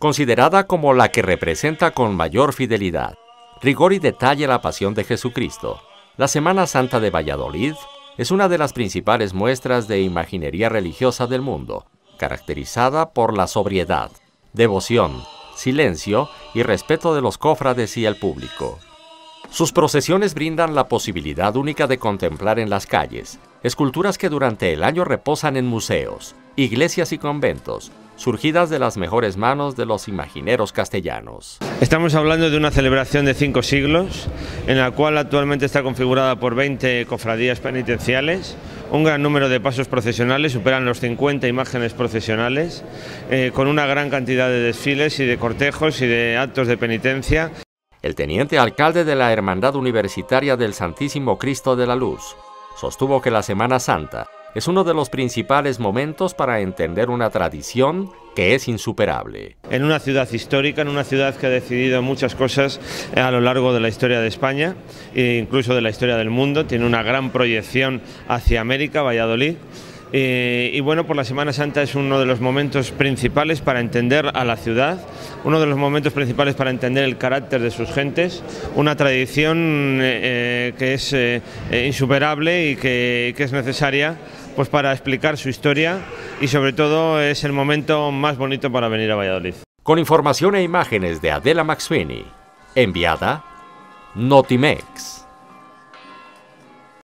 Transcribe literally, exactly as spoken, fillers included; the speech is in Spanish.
considerada como la que representa con mayor fidelidad, rigor y detalle la pasión de Jesucristo. La Semana Santa de Valladolid es una de las principales muestras de imaginería religiosa del mundo, caracterizada por la sobriedad, devoción, silencio y respeto de los cofrades y el público. Sus procesiones brindan la posibilidad única de contemplar en las calles esculturas que durante el año reposan en museos, iglesias y conventos, surgidas de las mejores manos de los imagineros castellanos. Estamos hablando de una celebración de cinco siglos, en la cual actualmente está configurada por veinte cofradías penitenciales, un gran número de pasos procesionales, superan los cincuenta imágenes procesionales, eh, con una gran cantidad de desfiles y de cortejos y de actos de penitencia. El teniente alcalde de la Hermandad Universitaria del Santísimo Cristo de la Luz sostuvo que la Semana Santa es uno de los principales momentos para entender una tradición que es insuperable. En una ciudad histórica, en una ciudad que ha decidido muchas cosas a lo largo de la historia de España e incluso de la historia del mundo, tiene una gran proyección hacia América, Valladolid. Eh, y bueno, por la Semana Santa es uno de los momentos principales para entender a la ciudad, uno de los momentos principales para entender el carácter de sus gentes, una tradición eh, que es eh, insuperable y que, que es necesaria pues para explicar su historia, y sobre todo es el momento más bonito para venir a Valladolid. Con información e imágenes de Adela McSweeney, enviada Notimex.